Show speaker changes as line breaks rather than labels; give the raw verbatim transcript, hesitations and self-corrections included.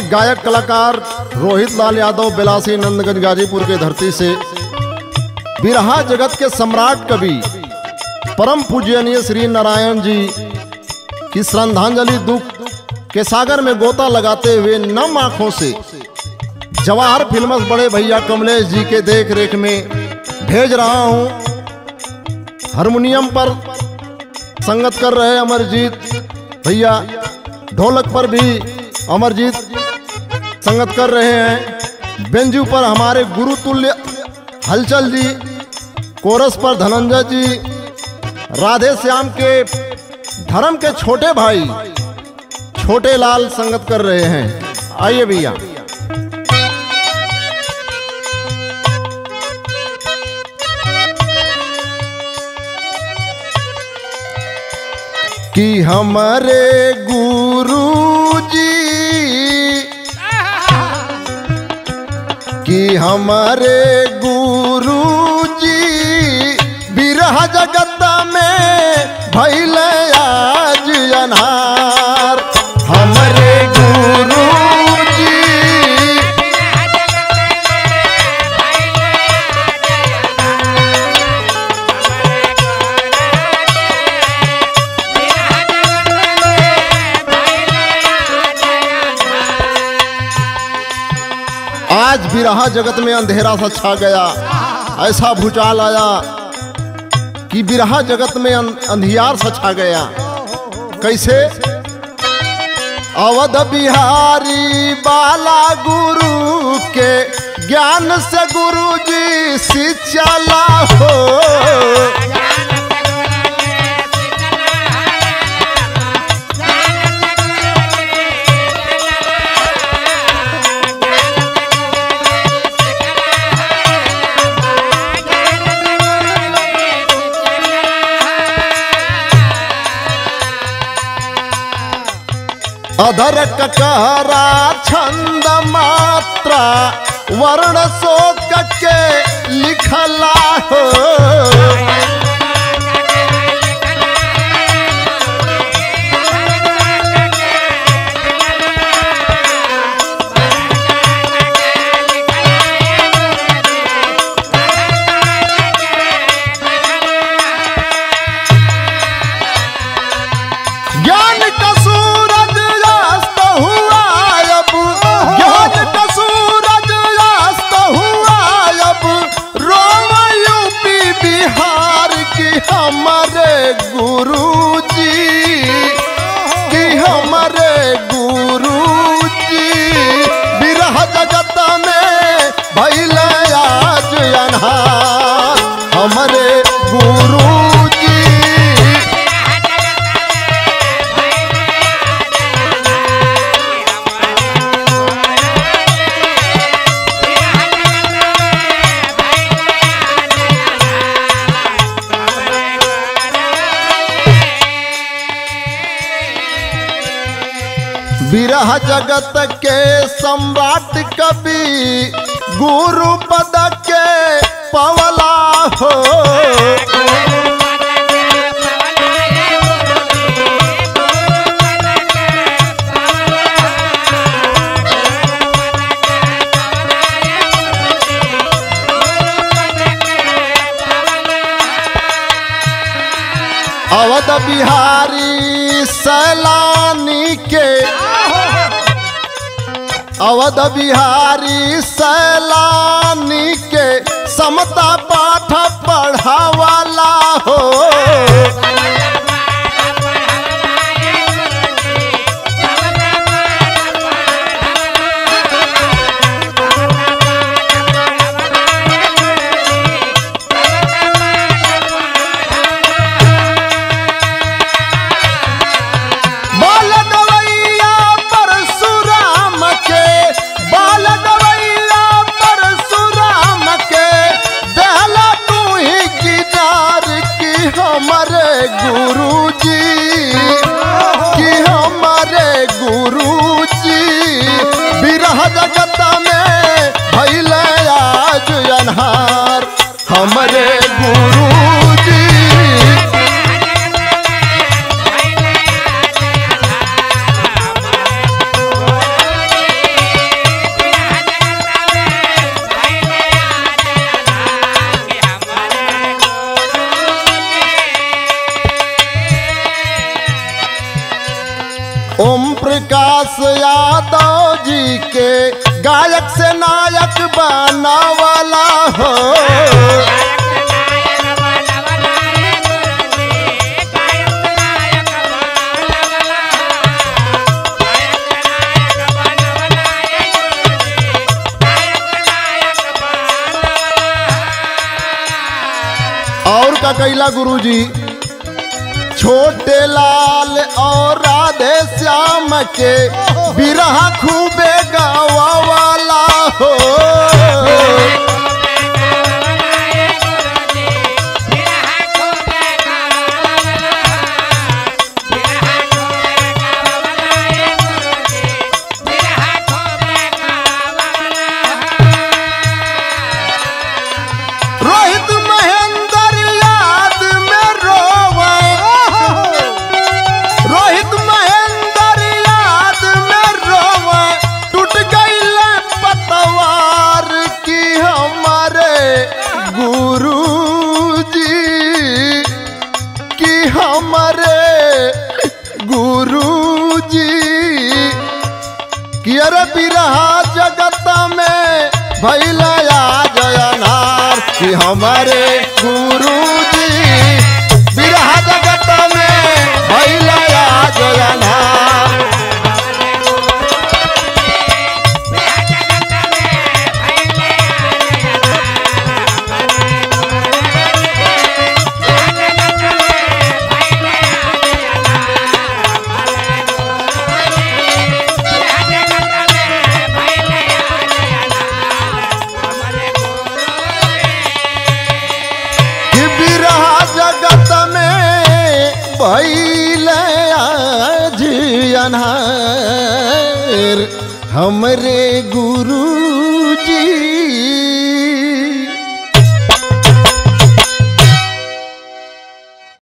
गायक कलाकार रोहित लाल यादव बेलासी नंदगंज गाजीपुर के धरती से बिरहा जगत के सम्राट कवि परम पूजनीय श्री नारायण जी की श्रद्धांजलि दुख के सागर में गोता लगाते हुए नम आंखों से जवाहर फिल्म्स बड़े भैया कमलेश जी के देख रेख में भेज रहा हूं। हारमोनियम पर संगत कर रहे अमरजीत भैया, ढोलक पर भी अमरजीत संगत कर रहे हैं, बेंजू पर हमारे गुरुतुल्य हलचल जी, कोरस पर धनंजय जी, राधे श्याम के धर्म के छोटे भाई छोटे लाल संगत कर रहे हैं। आइए भैया। कि हमारे गुरु जी, कि हमारे गुरु जी बिरहा जगत में भइल आज अनहार। हमारे गुरु जी आज बिरहा जगत में अंधेरा सा छा गया, ऐसा भूचाल आया कि बिरहा जगत में अंधियार सा छा गया। कैसे? अवध बिहारी बाला गुरु के ज्ञान से गुरु जी शिक्षला हो। अधर ककहरा छंद मात्रा वर्ण शोक के लिखला हो। हमारे गुरु जी, कि हमारे गुरु जी बिरहा जगत में भइल आज अनहार। हमारे गुरु जी बिरहा जगत के सम्राट कवि गुरु पद के पवला हो। अवध बिहारी सैलानी के, अवध बिहारी सैलानी के समता पाठ पढ़ावाला हो। हमारे गुरु जी, कि हमारे गुरु जी बिरहा जगत में भइल आज अनहार। हमारे गुरु जी विकास यादव जी के गायक से नायक बनावला हो। और का कैला गुरुजी, छोटे लाल और राधे श्याम के बिरहा खूबे गावाला हो। अरे बिरहा जगत में भैलया जयनार कि हमारे गुरुजी बिरहा जगत में भैलया जयनार। हमरे गुरुजी